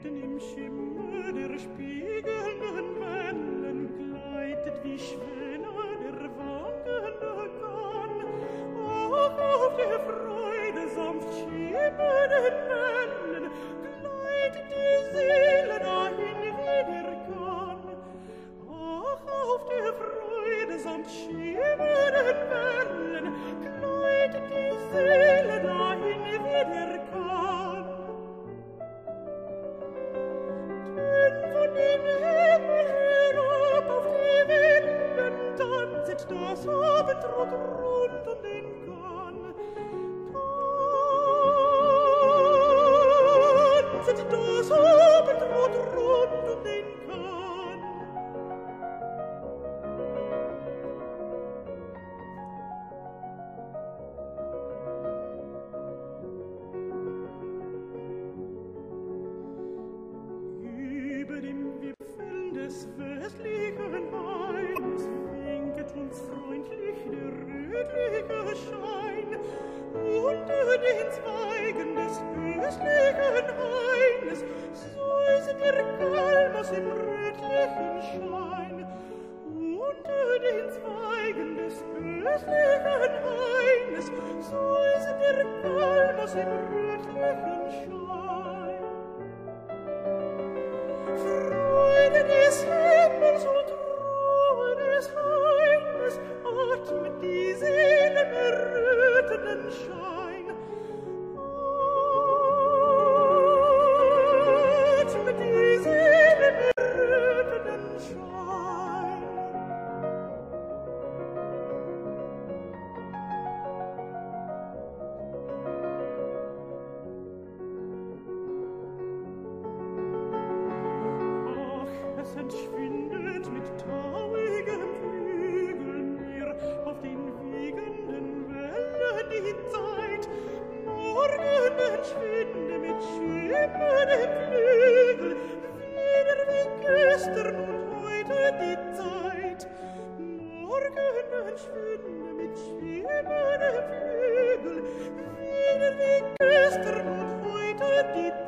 Mitten im Schimmer der spiegelnden Wellen gleitet wie Schwäne der wankende Kahn. Auch auf der Freude sanft schimmernden Wellen gleitet die Seele dahin wie der Kahn. Auch auf der Freude sanft schimmernden Wellen gleitet die Seele dahin wie der Kahn. Denn von dem Himmel herab auf die Wellen tanzet das Abendrot rund um den Kahn. Tanzet das Abendrot rund um den Kahn. Über dem Wipfel des westlichen Haines winket uns freundlich der rötliche Schein. Unter den Zweigen des östlichen Haines säuset der Kalmus im rötlichen Schein. Unter den Zweigen des östlichen Haines säuset der Kalmus im rötlichen Schein. Freude des Himmels und Ruhe des Haines atmet die Seelen errötenden Schein. Atmet die Seelen errötenden Schein. Ach, es entschwindet mit tauigem Flügelmeer auf den wiegenden Wellen die Zeit. Morgen entschwinde mit schimmerndem Flügel wieder wie gestern und heute die Zeit. Morgen entschwinde mit schimmerndem Flügel wieder wie gestern und heute die Zeit.